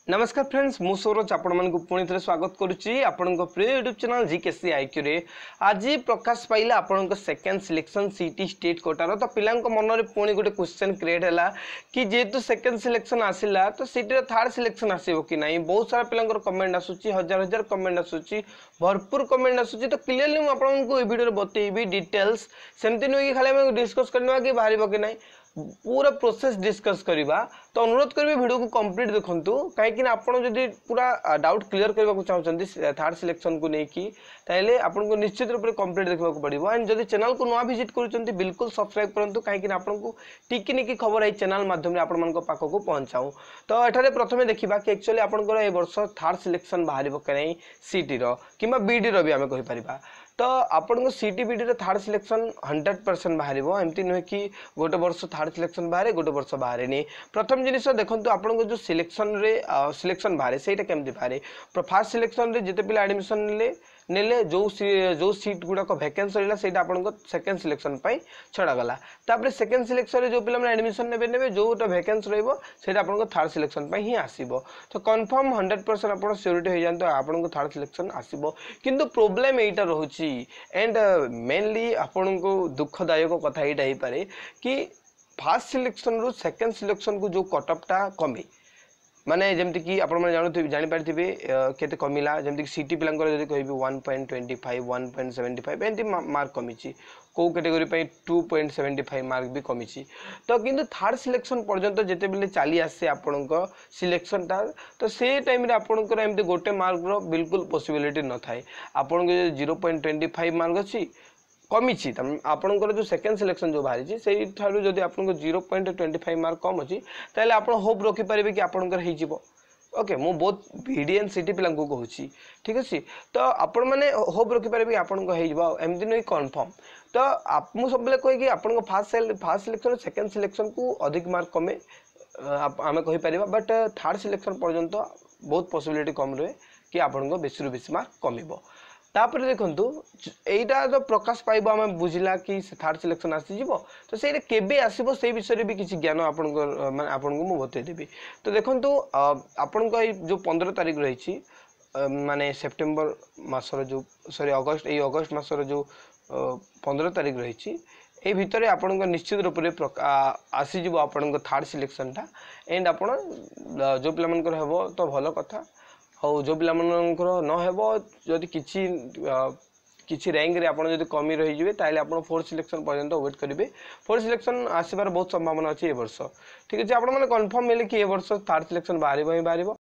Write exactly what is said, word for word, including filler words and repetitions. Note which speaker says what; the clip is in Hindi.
Speaker 1: नमस्कार फ्रेंड्स मु सौरज आपण मन को पुणी थे स्वागत करुच्ची आपण प्रिय यूट्यूब चैनल जीकेसी आईक्यू रे आज प्रकाश पाइला आपण सेकेंड सिलेक्शन सीटी स्टेट कोटार तो पिला मन में पुणी गोटे क्वेश्चन क्रिएट है कि जेहेतु सेकेंड सिलेक्शन आसला तो सीटी थर्ड सिलेक्शन आसो कि नहीं। बहुत सारा पिला कमेंट आसूची हजार हजार कमेंट आसूची भरपूर कमेंट आसूची तो क्लीयरली मुझे भिडियो बतेबी डिटेल्स सेमती नुह कि खाली डिस्कस करने कि बाहर कि नहीं पूरा प्रोसेस डिस्कस करवा। तो अनुरोध करी वीडियो को कंप्लीट देखंतु कहीं आपन जदि पूरा डाउट क्लियर करने को चाहते थर्ड सिलेक्शन को लेकिन ताहले आपन को निश्चित रूप से कंप्लीट देखा पड़ो। एंड जदि चैनल को नुआ विजिट करूँ बिल्कुल सब्सक्राइब करूँ कहीं आपन को टिकी निकी खबर है चैनल माध्यम आपण मान पाखक पहुँचाऊँ। तो एठारे प्रथमे देखा कि एक्चुअली आपंकर ए वर्ष थर्ड सिलेक्शन बाहर कि नहीं सीटी कि बीडी रो भी आम कहीपर। तो आपण को सीटी बीडी रे थर्ड सिलेक्शन हंड्रेड परसेंट बाहर एमती नुहे कि गोटे वर्ष थर्ड सिलेक्शन बाहर गोटे वर्ष बाहर नहीं। प्रथम जिनिस देखो आपण को जो सिलेक्शन रे सिलेक्शन बाहर से केमती बाहर फास्ट सिलेक्शन रे जिते पिला एडमिशन ले नेले जो जो सीट गुड़ाक भैकेन्सी रहा से सेकेंड सिलेक्शन छड़ा गला। तापर सेकेंड सिलेक्शन रे जो पिला एडमिशन नेबे नेबे जो भैकेन्सी रहिबो सेटा आपन को थर्ड सिलेक्शन ही आसीबो। तो कन्फर्म हंड्रेड परसेंट आपन सियोरिटी हो जातो आपन को थर्ड सिलेक्शन आसीबो। किंतु प्रॉब्लम एटा रहउची एंड मेनली आपन को दुखदायक कथा एटा ही पारे कि फर्स्ट सिलेक्शन रु सेकेंड सिलेक्शन को जो कटअपटा कमे माने जमती कि आपण माने जानू जानि पारथिबे केते कमिला जमती कि सीटी पिलांकर जदि कहबी one point two five one point seven five एंती मार्क कमिची को कैटेगरी पे two point seven five mark भी कमिची। तो किंतु थर्ड सिलेक्शन पर्यंत जेते बेले चली आसे आपनक सिलेक्शन ता तो से टाइम रे आपनकर एमती गोटे मार्क रो बिल्कुल पॉसिबिलिटी न थाए। आपन zero point two five mark अछि कमिची आपनकर जो सेकेंड सिलेक्शन जो बाहरी से जदि आपन zero point twenty five mark कम अच्छी ताहले आपन होप रखि पारे कि आपनकर हो जिवो। ओके मु बहुत बीडी एंड सीटी पिला को कहूँ ठीक अच्छे। तो आपण मैंने होप रखि पारे कि आपन को हो जिवो एमती नहीं कन्फर्म। तो आप मु सब कहे कि आपन first first selection second selection को अधिक मार्क कमे आम कहि परिबा बट थर्ड सिलेक्शन पर्यंत बहुत पॉसिबिलिटी कम रहे कि आपन को बेसी रु बेसी मार्क कमिबो। तापर देखंतु एटा तो प्रकाश पाइबो आम बुझिला कि थर्ड सिलेक्शन आसी जिवो तो सेरे केबे आसीबो से विषय भी किसी ज्ञान आपन को माने आपन को मु बतै देबी। तो देखंतु आपन को जो पंद्रह तारीख रही माने सेप्टेम्बर मासर जो सॉरी अगस्त ए अगस्त मासर जो पंद्रह तारीख रही ए भितर आपन को निश्चित रूप से आसी जिवो आपन को थर्ड सिलेक्शन टा एंड आपन जो पिला मनकर हेबो तो भलो कथा और जो पिला मनकर न हेबो जदि किछि किछि रैंक रे आपन जदि कमी रही जिवे ताले आपन फोर्थ सिलेक्शन पर्यंत वेट करिवे। फोर्थ सिलेक्शन आसीबार बहुत संभावना अछि ए वर्ष ठीक अछि। आपन माने कंफर्म मिले कि ए वर्ष थर्ड सिलेक्शन बाहरिबो ही बाहरिबो।